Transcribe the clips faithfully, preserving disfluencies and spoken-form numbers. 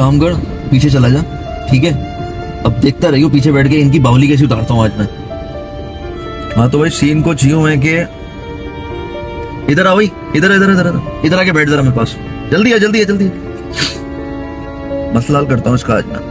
काम कर, पीछे चला जा, ठीक है? अब देखता रहियो पीछे बैठ के इनकी बावली कैसी उतारता हूँ आज मैं। हाँ तो भाई सीन को चाहिए है कि इधर आओ भाई, इधर इधर इधर इधर आके बैठ जरा मेरे पास, जल्दी है जल्दी है जल्दी। मसला हल करता हूँ इसका आज मैं।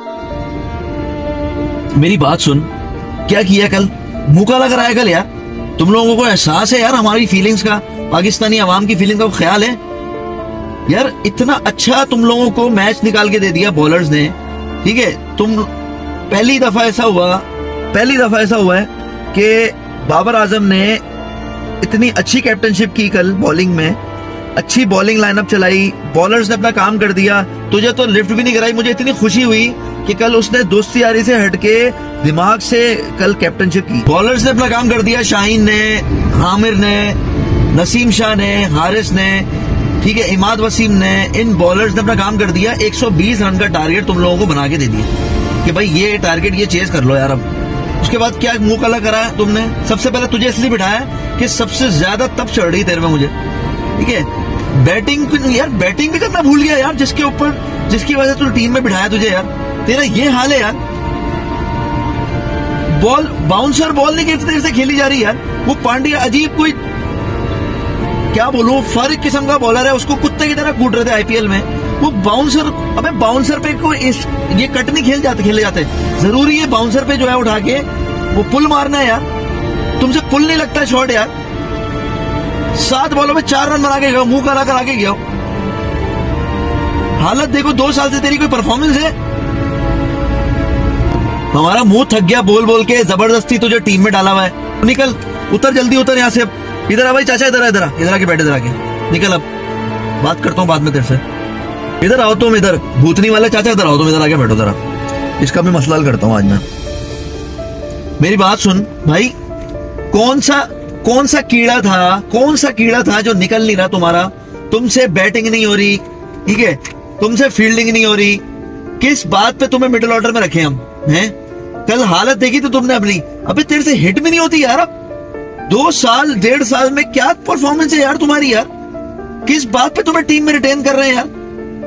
मेरी बात सुन, क्या किया कल? मुंह काला कराया कल यार। तुम लोगों को एहसास है यार हमारी फीलिंग्स का, पाकिस्तानी अवाम की फीलिंग का ख्याल है यार? इतना अच्छा तुम लोगों को मैच निकाल के दे दिया बॉलर्स ने, ठीक है? तुम पहली दफा ऐसा हुआ पहली दफा ऐसा हुआ है कि बाबर आजम ने इतनी अच्छी कैप्टनशिप की कल बॉलिंग में, अच्छी बॉलिंग लाइनअप चलाई, बॉलर्स ने अपना काम कर दिया। तुझे तो लिफ्ट भी नहीं कराई। मुझे इतनी खुशी हुई कि कल उसने दोस्ती यारी से हटके दिमाग से कल कैप्टनशिप की। बॉलर्स ने अपना काम कर दिया, शाहीन ने, आमिर ने, नसीम शाह ने, हारिस ने, ठीक है, इमाद वसीम ने, इन बॉलर्स ने अपना काम कर दिया। एक सौ बीस रन का टारगेट तुम लोगों को बना के दे दिया कि भाई ये टारगेट ये चेज कर लो यार। अब उसके बाद क्या मुंह काला कराया तुमने? सबसे पहले तुझे इसलिए बिठाया कि सबसे ज्यादा तब चढ़ रही तेरे में मुझे, ठीक है? बैटिंग यार, बैटिंग भी करना भूल गया यार, जिसके ऊपर जिसकी वजह से तू टीम में बिठाया तुझे यार। तेरा ये हाल है यार। बॉल बाउंसर बॉल नहीं किस तरह से खेली जा रही यार। वो पांड्या अजीब कोई क्या बोलूं फर्क किस्म का बॉलर है, उसको कुत्ते की तरह कूट रहे थे आईपीएल में। वो बाउंसर, अबे बाउंसर पे कोई इस ये कट नहीं खेल जाते खेले जाते। जरूरी है बाउंसर पे जो है उठा के वो पुल मारना है यार। तुमसे पुल नहीं लगता है शॉट यार। सात बॉलों में चार रन बना के गया, मुंह काला करा के गया। हालत देखो, दो साल से तेरी कोई परफॉर्मेंस है? हमारा मुंह थक गया बोल बोल के, जबरदस्ती तुझे टीम में डाला हुआ है। निकल, उतर जल्दी उतर यहाँ से। इधर आ भाई चाचा, इधर आ, इधर आ, इधर आके बैठ, इधर आके निकल। अब बात करता हूँ बाद में तेरे से। इधर आओ तुम, इधर भूतनी वाले चाचा, इधर आओ तुम, इधर आके बैठो जरा। इसका मैं मसला हल करता हूँ आज मैं। मेरी बात सुन भाई, कौन सा कौन सा कीड़ा था कौन सा कीड़ा था जो निकल नहीं रहा तुम्हारा? तुमसे बैटिंग नहीं हो रही, ठीक है, तुमसे फील्डिंग नहीं हो रही। किस बात पे तुम्हें मिडिल ऑर्डर में रखे हम हैं? कल हालत देखी तो तुमने अपनी। अबे तेरे से हिट भी नहीं होती यार। अब दो साल डेढ़ साल में क्या परफॉर्मेंस है यार तुम्हारी यार। किस बात पे तुम्हें टीम में रिटेन कर रहे हैं यार?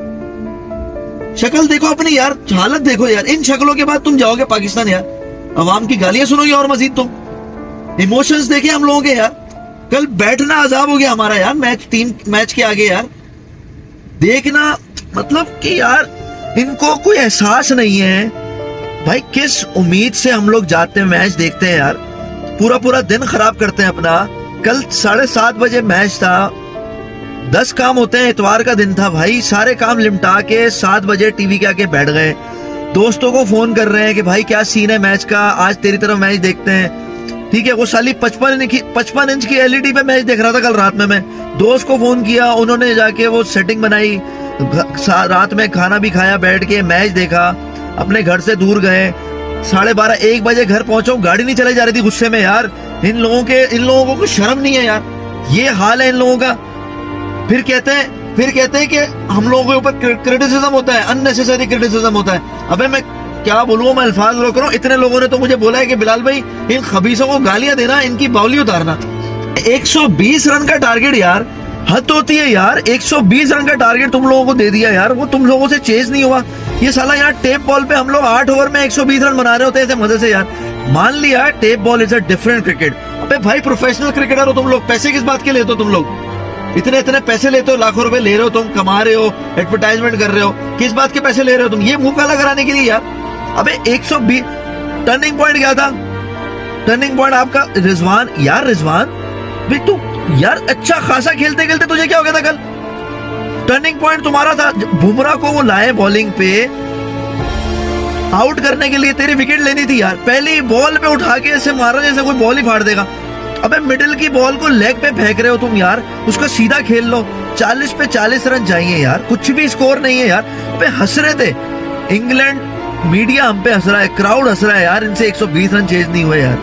शक्ल देखो अपनी यार, हालत देखो यार। इन शक्लों के बाद तुम जाओगे पाकिस्तान यार, अवाम की गालियां सुनोगे और मजीद तुम। इमोशंस देखे हम लोगों के यार। कल बैठना अजाब हो गया हमारा यार, मैच टीम मैच के आगे यार। देखना मतलब कि यार इनको कोई एहसास नहीं है भाई, किस उम्मीद से हम लोग जाते हैं मैच देखते हैं यार। पूरा पूरा दिन खराब करते हैं अपना। कल साढ़े सात बजे मैच था, दस काम होते हैं, इतवार का दिन था भाई। सारे काम लिमटा के सात बजे टीवी के आके बैठ गए। दोस्तों को फोन कर रहे हैं कि भाई क्या सीन है मैच का, आज तेरी तरफ मैच देखते हैं, ठीक है। वो साली पचपन पचपन इंच की एलईडी पे मैच देख रहा था कल रात में। मैं दोस्त को फोन किया, उन्होंने जाके वो सेटिंग बनाई, रात में खाना भी खाया, बैठ के मैच देखा, अपने घर से दूर गए। साढ़े बारह एक बजे घर पहुंचा, गाड़ी नहीं चलाई जा रही थी गुस्से में यार। इन लोगों के इन लोगों को कुछ शर्म नहीं है यार। ये हाल है इन लोगों का। फिर कहते हैं फिर कहते हैं कि हम लोगों के ऊपर क्रिटिसिज्म होता है, अननेसेसरी क्रिटिसिज्म होता है। अबे मैं क्या बोलूं, मैं अल्फाज रोक रहा हूं। इतने लोगों ने तो मुझे बोला है कि बिलाल भाई इन खबीसों को गालियां देना, इनकी बावली उतारना। एक सौ बीस रन का टारगेट यार, हद होती है यार। एक सौ बीस रन का टारगेट तुम लोगों को दे दिया यार, वो तुम लोगों से चेज नहीं हुआ। ये साला यार टेप बॉल पे हम लोग आठ ओवर में एक सौ बीस रन बना रहे होते हैं ऐसे मजे से यार। मान लिया tape ball is a different cricket. अबे भाई प्रोफेशनल क्रिकेटर हो तुम लोग, पैसे किस बात के लेते हो तुम लोग? इतने इतने पैसे लेते हो, लाखों रुपए ले रहे हो तुम, कमा रहे हो, एडवर्टाइजमेंट कर रहे हो, किस बात के पैसे ले रहे हो तुम? ये मुंह काला कराने के लिए यार। अबे एक सौ बीस टर्निंग पॉइंट क्या था? टर्निंग पॉइंट आपका रिजवान यार। रिजवान भाई तू यार अच्छा खासा खेलते खेलते तुझे क्या हो गया था कल? टर्निंग पॉइंट तुम्हारा था, बुमराह को वो लाए बॉलिंग पे आउट करने के लिए, तेरी विकेट लेनी थी यार। पहली बॉल पे उठा के ऐसे मारा जैसे कोई बॉल ही फाड़ देगा। अबे मिडिल की बॉल को लेग पे फेंक रहे हो तुम यार, उसको सीधा खेल लो। चालीस पे चालीस रन चाहिए यार, कुछ भी स्कोर नहीं है यार। अबे हंस रहे थे, इंग्लैंड मीडिया हम पे हंस रहा है, क्राउड हंस रहा है यार, इनसे एक सौ बीस रन चेज नहीं हुए यार।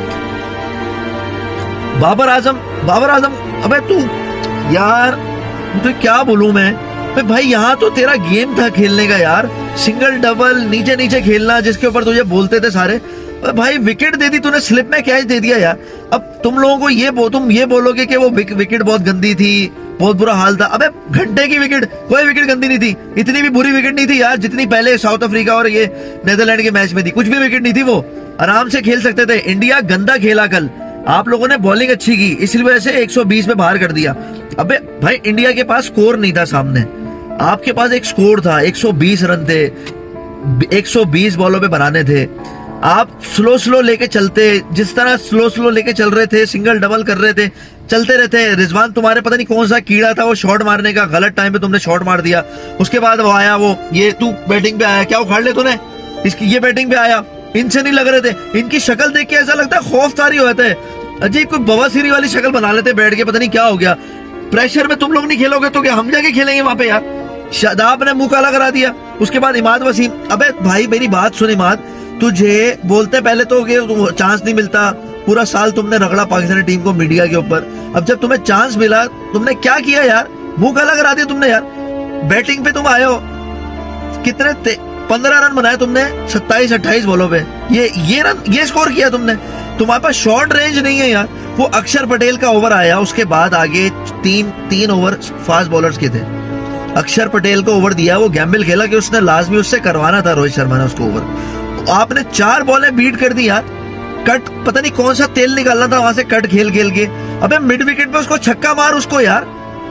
बाबर आजम बाबर आजम अबे तू यार, तो क्या बोलूं मैं भाई। यहाँ तो तेरा गेम था खेलने का यार, सिंगल डबल नीचे नीचे खेलना, जिसके ऊपर तुझे बोलते थे सारे। भाई विकेट दे दी तूने, स्लिप में कैच दे दिया यार। अब तुम लोगों को ये बो, तुम ये बोलोगे कि वो विकेट बहुत गंदी थी, बहुत बुरा हाल था। अबे घंटे की विकेट, कोई विकेट गंदी नहीं थी, इतनी भी बुरी विकेट नहीं थी यार जितनी पहले साउथ अफ्रीका और ये नेदरलैंड के मैच में थी। कुछ भी विकेट नहीं थी, वो आराम से खेल सकते थे। इंडिया गंदा खेला कल, आप लोगों ने बॉलिंग अच्छी की, इसलिए वजह से एक सौ बीस में बाहर कर दिया। अबे भाई इंडिया के पास स्कोर नहीं था सामने, आपके पास एक स्कोर था, एक सौ बीस रन थे, एक सौ बीस बॉलों पे बनाने थे। आप स्लो स्लो लेके चलते, जिस तरह स्लो स्लो लेके चल रहे थे, सिंगल डबल कर रहे थे, चलते रहते। रिजवान तुम्हारे पता नहीं कौन सा कीड़ा था वो शॉट मारने का, गलत टाइम पे तुमने शॉट मार दिया। उसके बाद वो आया, वो ये तू बैटिंग पे आया, क्या उखाड़ ले तूने इसकी, ये बैटिंग पे आया, इनसे नहीं लग रहे थे। इनकी शक्ल देख के ऐसा लगता है खौफ तारी हो जाते हैं, अजीब कोई बवासीरी वाली शक्ल बना लेते बैठ के, पता नहीं क्या हो गया। प्रेशर में तुम लोग नहीं खेलोगे तो क्या हम जाके खेलेंगे वहां पे यार। शादाब ने मुंह काला करा दिया, उसके बाद इमाद वसीम। अबे भाई मेरी बात सुन इमाद, तुझे बोलते पहले तो कि चांस नहीं मिलता, पूरा साल तुमने रगड़ा पाकिस्तानी टीम को मीडिया के ऊपर, अब जब तुम्हें चांस मिला तुमने क्या किया यार, मुंह काला करा दिया तुमने यार। बैटिंग पे तुम आए हो, कितने पंद्रह रन बनाए तुमने सत्ताईस अट्ठाईस बॉलों पे, ये ये रन ये स्कोर किया तुमने। तुम्हारे पास शॉर्ट रेंज नहीं है यार। वो अक्षर पटेल का ओवर आया, उसके बाद आगे तीन तीन ओवर फास्ट बॉलर्स के थे। अक्षर पटेल को ओवर दिया, वो गैम्बल खेला कि उसने लाजमी उससे करवाना था रोहित शर्मा ने उसको ओवर। आपने चार बॉलें बीट कर दी यार, कट पता नहीं कौन सा तेल निकालना था वहां से कट खेल खेल के। अबे मिड विकेट पे उसको छक्का मार उसको यार।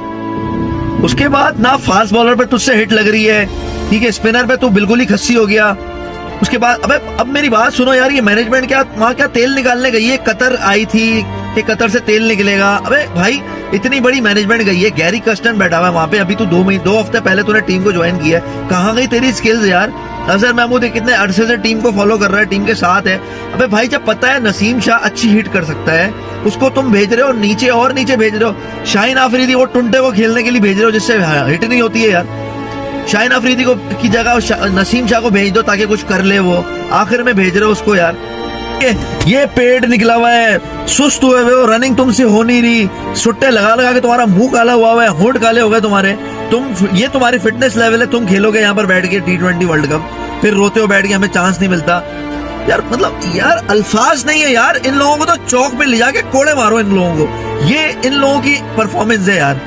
उसके बाद ना फास्ट बॉलर पे तुझसे हिट लग रही है, ठीक है, स्पिनर पे तू बिल्कुल ही खस्सी हो गया। उसके बाद अबे अब मेरी बात सुनो यार, ये मैनेजमेंट क्या वहां क्या तेल निकालने गई है? कतर आई थी कि कतर से तेल निकलेगा। अबे भाई इतनी बड़ी मैनेजमेंट गई है, गैरी कस्टन बैठा हुआ है वहां पे, अभी तू दो महीने दो हफ्ते पहले तूने टीम को ज्वाइन किया है, कहाँ गई तेरी स्किल्स यार? अजहर महमूद कितने अरसे से टीम को फॉलो कर रहा है, टीम के साथ है। अबे भाई जब पता है नसीम शाह अच्छी हिट कर सकता है, उसको तुम भेज रहे हो नीचे और नीचे भेज रहे हो। शाहीन आफरीदी वो टुंटे को खेलने के लिए भेज रहे हो जिससे हिट नहीं होती है यार। शाहीन आफरीदी को की जगह नसीम शाह को भेज दो ताकि कुछ कर ले, वो आखिर में भेज रहे हो उसको यार। ये, ये पेट निकला हुआ है, सुस्त हुए हुए हो, रनिंग तुमसे हो नहीं रही, सुट्टे लगा लगा के तुम्हारा मुंह काला हुआ हुआ है, होंठ काले हो गए तुम्हारे। तुम ये तुम्हारी फिटनेस लेवल है, तुम खेलोगे यहाँ पर बैठ के टी ट्वेंटी वर्ल्ड कप, फिर रोते हो बैठ के हमें चांस नहीं मिलता यार। मतलब यार अल्फाज नहीं है यार, इन लोगों को तो चौक पे ले जाके कोड़े मारो इन लोगों को। ये इन लोगों की परफॉर्मेंस है यार।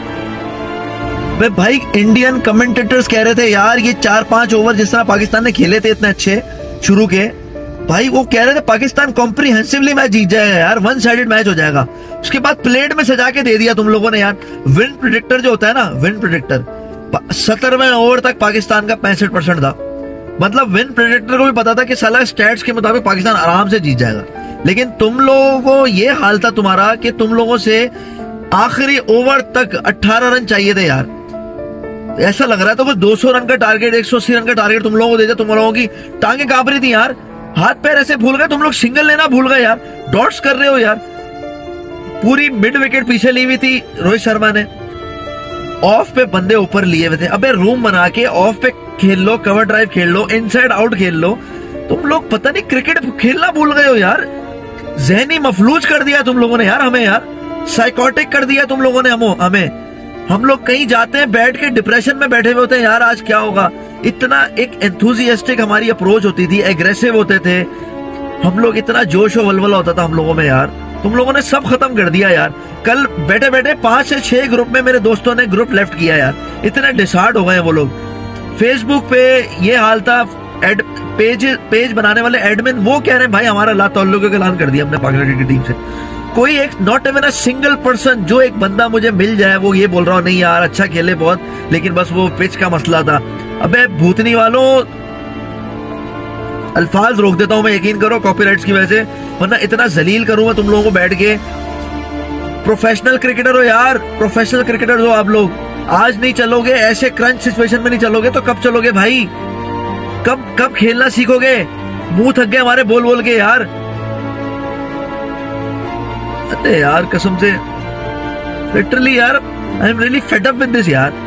वे भाई इंडियन कमेंटेटर्स कह रहे थे यार ये चार पांच ओवर जिस तरह पाकिस्तान ने खेले थे इतने अच्छे शुरू के, भाई वो कह रहे थे पाकिस्तान कॉम्प्रिहेंसिवली मैच जीत जाएगा यार, वन साइडेड मैच हो जाएगा। उसके बाद प्लेट में सजा के दे दिया तुम लोगों ने यार। विंड प्रेडिक्टर जो होता है ना, विंड प्रेडिक्टर, सत्तरवें ओवर तक पाकिस्तान का पैंसठ परसेंट था। मतलब विंड प्रेडिक्टर को भी पता था कि साला स्टैट्स के मुताबिक पाकिस्तान आराम से जीत जाएगा, लेकिन तुम लोगों को ये हाल था तुम्हारा कि तुम लोगों से आखिरी ओवर तक अट्ठारह रन चाहिए थे यार। ऐसा लग रहा था कुछ दो सौ रन का टारगेट, एक सौ अस्सी रन का टारगेट तुम लोगों को दे दिया। तुम लोगों की टांगे कांप रही थी यार, हाथ पैर ऐसे भूल गए तुम लोग, सिंगल लेना भूल गए यार, डॉट्स कर रहे हो यार। पूरी मिड विकेट पीछे ली हुई थी रोहित शर्मा ने, ऑफ पे बंदे ऊपर लिए हुए थे। अबे रूम बना के ऑफ पे खेल लो, कवर ड्राइव खेल लो, इनसाइड आउट खेल लो। तुम लोग पता नहीं क्रिकेट खेलना भूल गए हो यार। जहनी मफलूज कर दिया तुम लोगों ने यार हमें यार, साइकोटिक कर दिया तुम लोगों ने हमें। हम लोग कहीं जाते हैं बैठ के डिप्रेशन में बैठे हुए होते हैं यार, आज क्या होगा। इतना एक एंथुजियास्टिक हमारी अप्रोच होती थी, एग्रेसिव होते थे हम लोग, इतना जोश और वलवला होता था हम लोगों में यार। तुम लोगों ने सब खत्म कर दिया यार। कल बैठे बैठे पांच से छह ग्रुप में मेरे दोस्तों ने ग्रुप लेफ्ट किया यार, इतने डिसहार्ड हो गए वो लोग। फेसबुक पे ये हाल था, एड पेज पेज बनाने वाले एडमिन वो कह रहे हैं भाई हमारा ला ताल्लुक का ऐलान कर दिया हमने पाकिस्तान की टीम से। कोई एक not even a single person, जो एक बंदा मुझे मिल जाए वो ये बोल रहा हूँ नहीं यार अच्छा खेले बहुत, लेकिन बस वो पिच का मसला था। अबे भूतनी वालों, अल्फाज रोक देता हूं मैं, यकीन करो कॉपीराइट्स की वजह से, वरना इतना जलील करूंगा तुम लोगों को बैठ के। प्रोफेशनल क्रिकेटर हो यार, प्रोफेशनल क्रिकेटर हो आप लोग। आज नहीं चलोगे, ऐसे क्रंच सिचुएशन में नहीं चलोगे तो कब चलोगे भाई? कब कब खेलना सीखोगे? मुंह थक गए हमारे बोल बोल के यार। अरे यार कसम से लिटरली यार, I am really fed up with this यार।